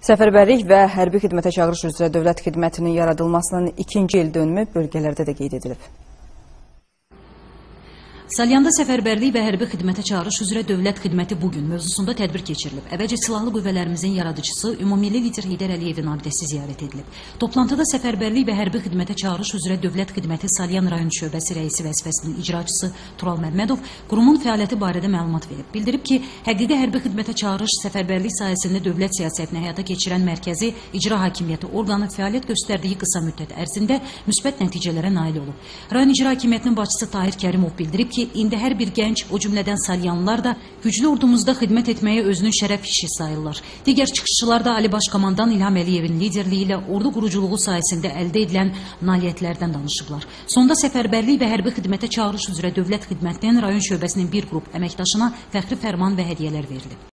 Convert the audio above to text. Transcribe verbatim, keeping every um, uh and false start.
Səfərbərlik və hərbi xidmətə çağırış üzrə dövlət xidmətinin yaradılmasının ikinci il dönümü bölgələrdə də qeyd edilib. Salyanda səfərbərlik və hərbi xidmətə çağırış üzrə dövlət xidməti bugün mövzusunda tədbir keçirilib. Əvvəlcə silahlı qüvvələrimizin yaradıcısı Ümummilli lider Heydər Əliyevin abidəsi ziyarət edilib. Toplantıda səfərbərlik və hərbi xidmətə çağırış üzrə dövlət xidməti Salyan rayon şöbəsi rəisi vəzifəsinin icraçısı Tural Məmmədov qurumun fəaliyyəti barədə məlumat verib. Bildirib ki, həqiqi hərbi xidmətə çağırış səfərbərlik sayəsində dövlət siyasətini həyata keçirən mərkəzi icra hakimiyyəti orqanı fəaliyyət göstərdiyi qısa müddət ərzində müsbət nəticələrə nail olub. Rayon icra hakimiyyətinin başçısı Tahir Kərimov bildirib ki, indi hər bir gənc, o cümlədən salyanlılar da güclü ordumuzda xidmət etməyə özünün şərəf işi sayırlar. Digər çıxışçılar da Ali Başkomandan İlham Əliyevin liderliyi ilə ordu quruculuğu sayəsində əldə edilən nailiyyətlərdən danışıblar. Sonda səfərbərlik və hərbi xidmətə çağırış üzrə dövlət xidmətinin rayon şöbəsinin bir qrup əməkdaşına fəxri fərman və hədiyyələr verilib.